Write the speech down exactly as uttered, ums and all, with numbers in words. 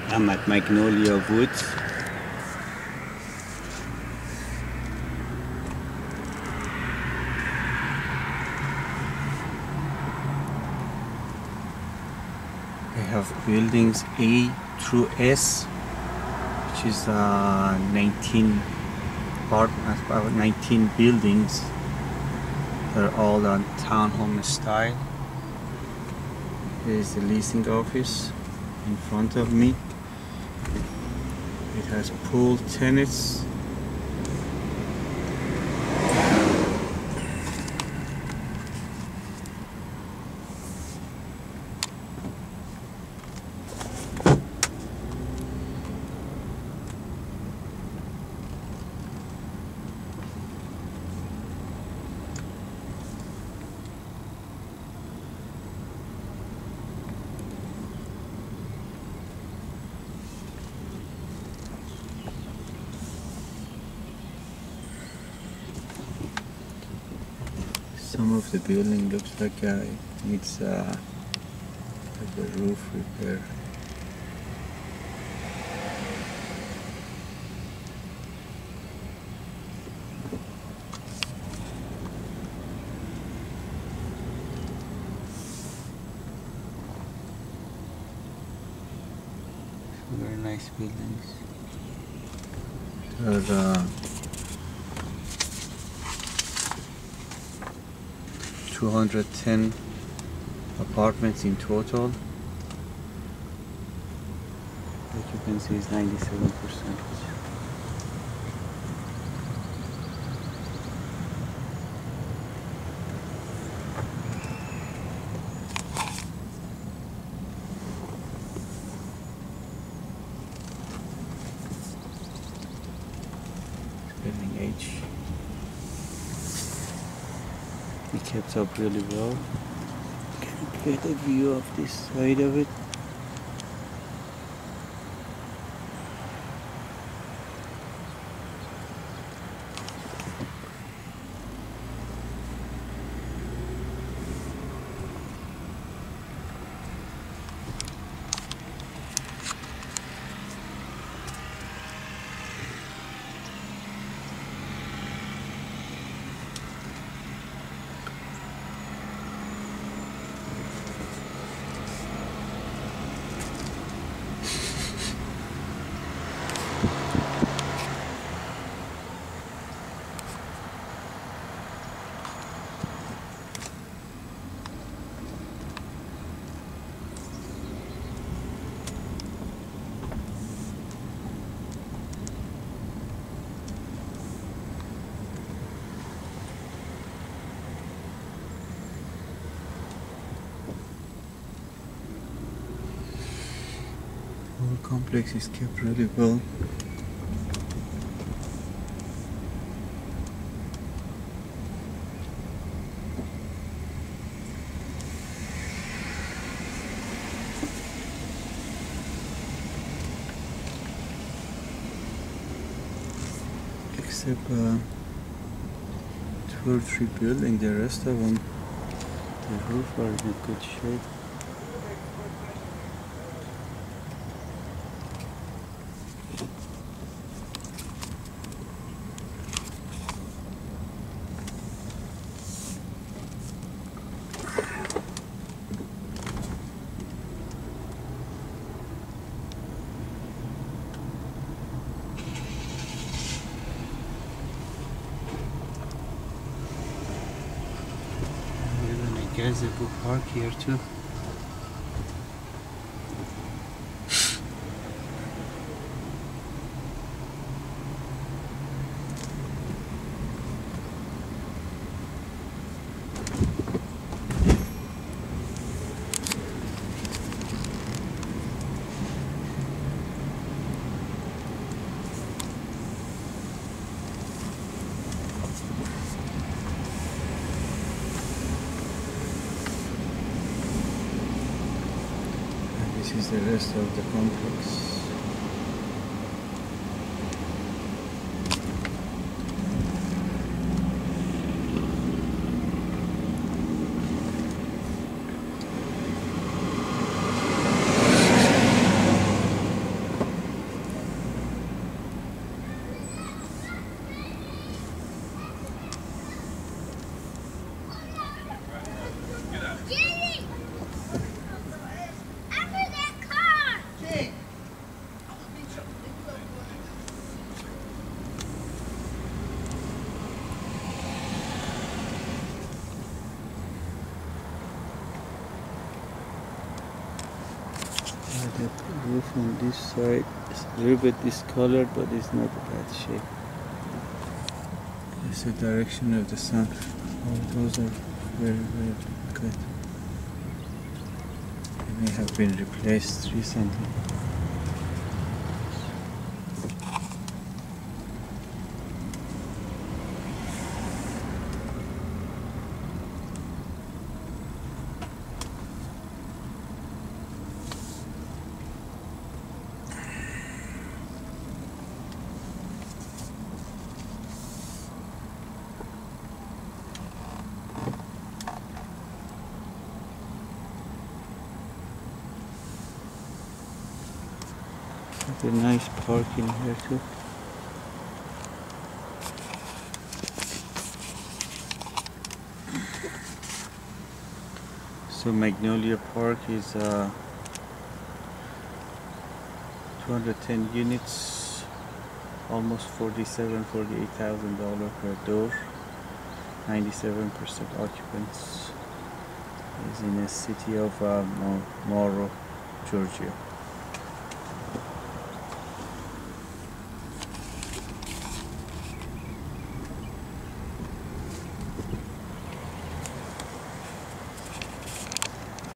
I'm at Magnolia Woods. They have buildings A through S, which is uh, nineteen part, about nineteen buildings. They're all on townhome style. Here is the leasing office in front of me. It has pool, tennis. Some of the building looks like uh, it needs uh, like a roof repair. Very nice buildings. There are uh, two hundred ten apartments in total. Occupancy is ninety-seven percent. Building H. It kept up really well. Can you get a view of this side of it? The whole complex is kept really well. Except uh, two or three buildings, the rest of them, the roof are in good shape. Gazebo Park here too. This is the rest of the complex. The roof on this side is a little bit discolored, but it's not a bad shape. It's the direction of the sun. Oh, those are very, very good. They may have been replaced recently. A nice park in here too. So Magnolia Park is uh, two hundred ten units, almost forty-seven, forty-eight thousand dollars per door. ninety-seven percent occupants. Is in the city of uh, Morrow, Georgia.